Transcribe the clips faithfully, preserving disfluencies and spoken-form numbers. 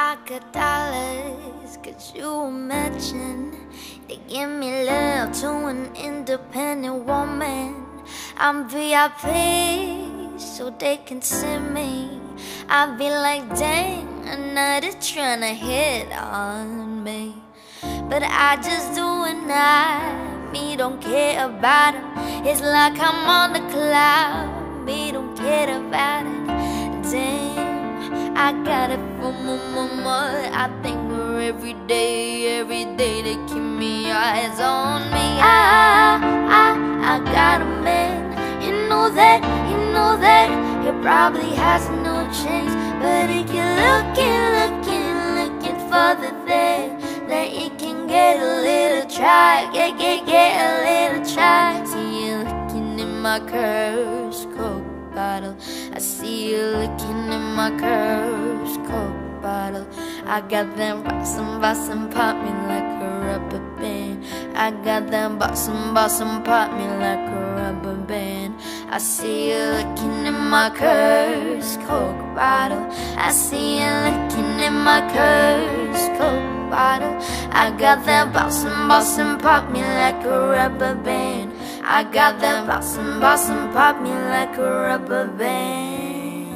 I got dollars, could you imagine? They give me love to an independent woman. I'm V I P, so they can see me. I be like, dang, another tryna hit on me. But I just do it now, me don't care about him. It's like I'm on the cloud, me don't care about it. Damn, I got it for my mama. I thank her every day, every day they keep me eyes on me. I, I, I got a man, you know that, you know that. He probably has no chance, but he can looking, looking, looking for the thing that he can get a little try, get, get, get a little try. See you looking in my curves, Coke bottle. I see you looking in my curves, Coke bottle. I got them bossum, bossum, pop me like a rubber band. I got them bossum, bossum, pop me like a rubber band. I see you looking in my curves, Coke bottle. I see you looking in my curves, Coke bottle. I got that bossum, bossum, pop me like a rubber band. I got that bossum, bossum, pop me like a rubber band.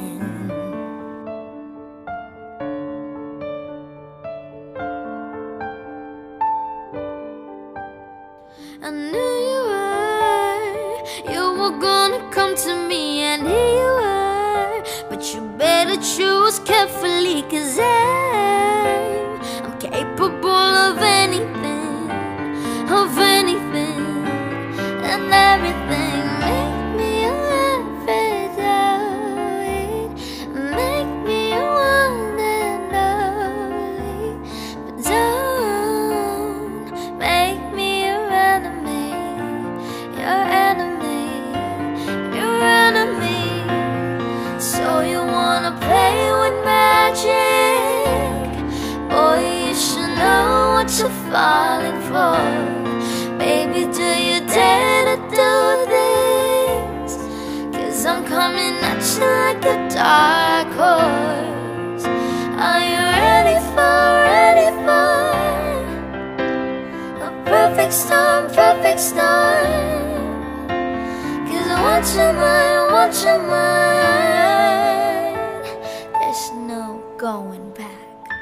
I knew you were, you were gonna come to me, and here you are. But you better choose carefully, cause I, I'm capable of anything, of anything, and everything. Make me a laugh it out, make me a one and only. But don't make me your enemy, your enemy, your enemy. So you wanna play with magic? Boy, you should know what you're falling for. Baby, do you dare to do this? Cause I'm coming at you like a dark horse. Are you ready for, ready for a perfect storm, perfect storm? Cause I want your mind, want your mind. There's no going back.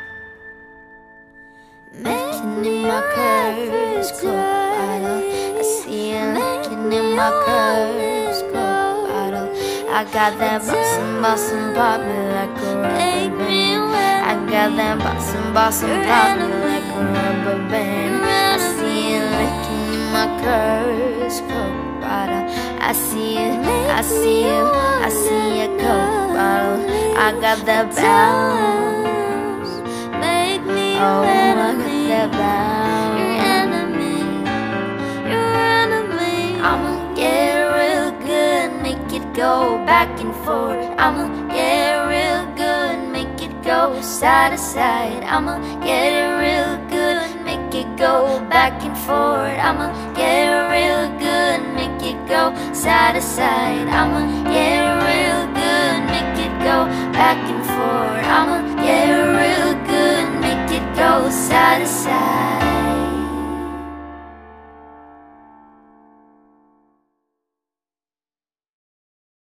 Making in my curves, Coke bottle. I see you looking in my curves, Coke bottle. I got that bossum, bossum, pop me like a rubber band. I got that bossum, bossum, pop me like a rubber band. I see you looking in my curves, Coke bottle. I see you, I see you, I see you, Coke bottle. I got that bounce, make me oh, I got that bounce. Your enemy, your enemy. I'ma get real good, make it go back and forth. I'ma get real good, make it go side to side. I'ma get real good, make it go back and forth. I'ma get real good, make it go side to side. I'ma get real good, make it go back and forth. I'ma get real good, make it go side to side.